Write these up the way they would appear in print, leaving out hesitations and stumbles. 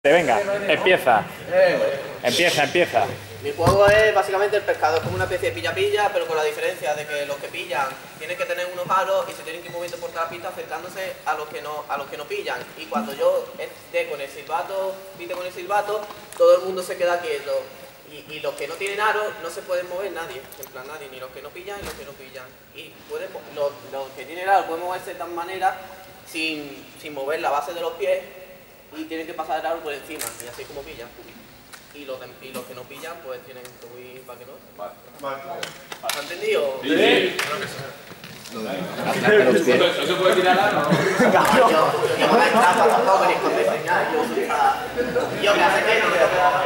Venga, empieza. Empieza. Mi juego es básicamente el pescado, es como una especie de pilla-pilla, pero con la diferencia de que los que pillan tienen que tener unos aros y se tienen que ir moviendo por toda la pista acercándose a los que no pillan. Y cuando yo esté con el silbato, pite con el silbato, todo el mundo se queda quieto. Y los que no tienen aros no se pueden mover nadie, en plan nadie, ni los que no pillan ni los que no pillan. Y los que tienen aros pueden moverse de tal manera sin mover la base de los pies y tienen que pasar el aro por encima, y así como pillan. Y los que no pillan, pues tienen que huir para que no. Vale. ¿Has entendido? Sí. Creo que sí. ¿No se puede tirar algo? Yo no me escapa tampoco ni con diseñar. Yo me hace que no me lo queda.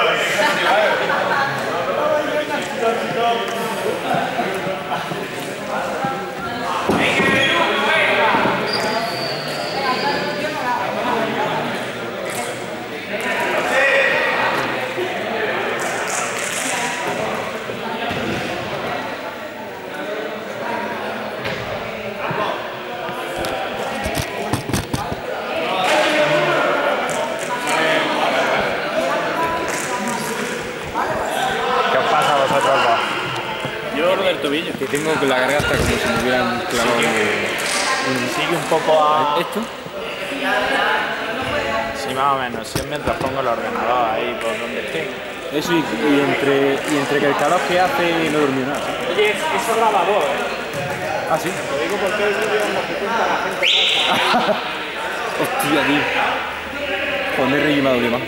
Tobillo. Que tengo la garganta como si me hubieran clavado Sigue un poco a... ¿Esto? Sí, más o menos. Sí, mientras pongo el ordenador ahí por donde esté. Eso y entre que el calor que hace no dormí nada. Oye, eso grabador, ¿eh? ¿Ah, sí? Lo digo porque hay vídeos en los que cuenta la gente. Hostia, tío. Pues me he reído y me ha dolido más.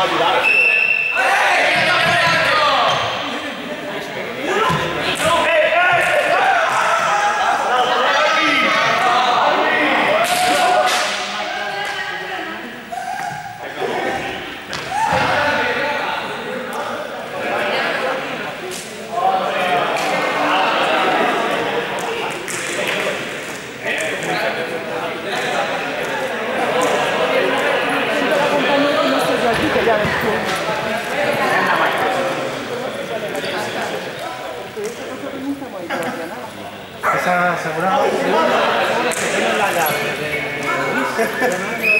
Esa asegurada. Tiene la llave de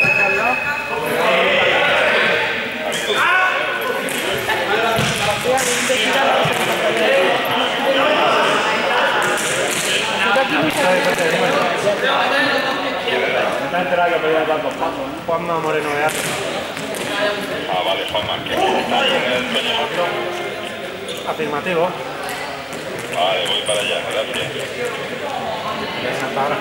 está enterado que podía dar 2 pasos. Juanma Moreno de Arte. Ah, vale, Juanma, que está ahí en el peñón. Afirmativo. Vale, voy para allá, gracias. De Santa Hora.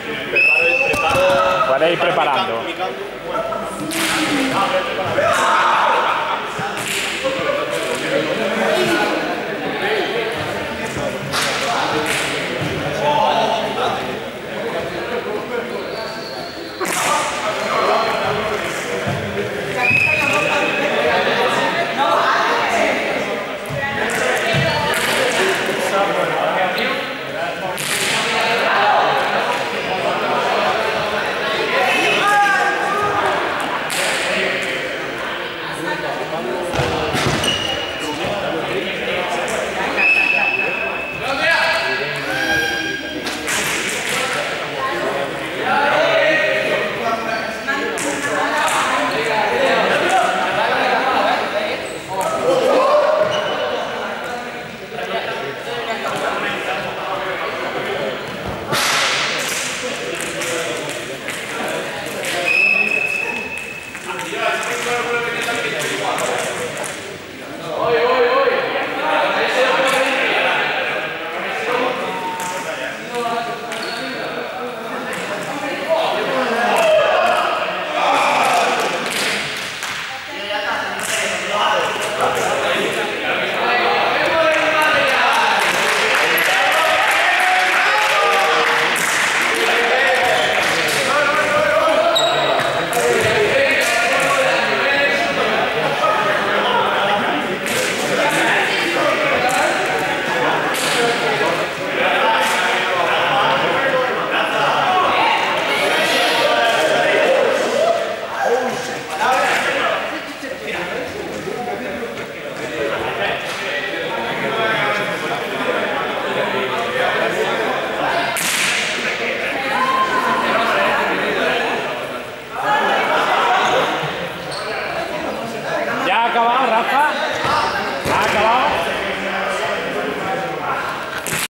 Podéis ir preparando.